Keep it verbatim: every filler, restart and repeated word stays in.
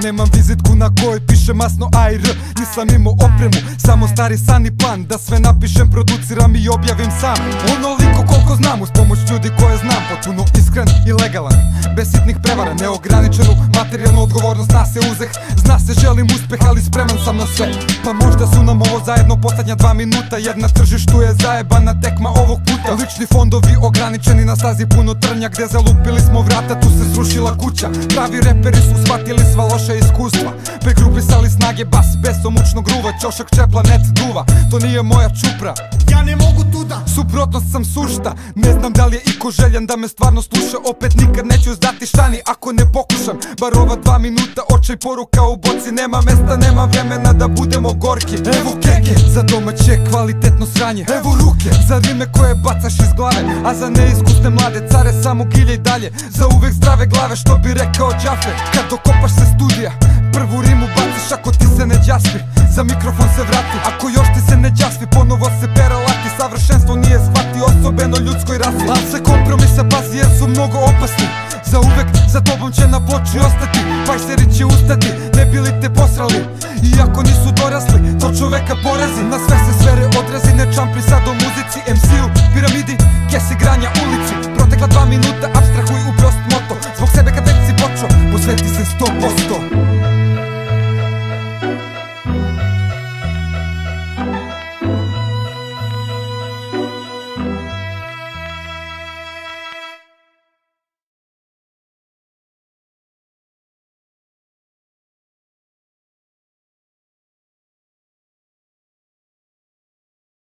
Nemam vizitku na kojoj piše masno A i R. Nisam imao opremu, samo stari san i plan. Da sve napišem, produciram i objavim sam. Onoliko koliko znam, uz pomoć ljudi koje znam. Potpuno iskren i legalan, bez sitnih prevara. Neograničenu materijalnu odgovornost na se uzeh. Zna se želim uspeh, ali spreman sam na sve. Pa možda su nam ovo zajedno poslednja dva minuta, jer na tržištu je zajebana tekma ovog puta. Lični fondovi ograničeni, na stazi puno trnja. Gde zalupili smo vrata, tu se srušila kuća. Pravi reperi su shvatili sva loša iskustva. Pregrupisali snage, bas besomučnog ruva. Ćošak čepla, net duva, to nije moja čupra. Ja ne mogu tuda, suprotnost sam sušta. Ne znam da li je iko željan da me stvarno sluša. Opet nikad neću zdati štani ako ne pokušam. Bar ova dva minuta, očaj poruka u boci. Nema mesta, nema vremena da budemo gorki. Evo keke, za domaće kvalitetno sranje. Evo ruke, za rime koje bacaš iz glave. A za neiskusne mlade care samo gilje i dalje. Za uvek zdrave glave, što bi rekao Džafe. Kad dokopaš se studija, prvu rimu baciš ako ti se ne đaspi. Za mikrofon se vrati, ako još ti se ne đaspi. Ponovo se pere laki, savršenstvo nije shvati osobeno ljudskoj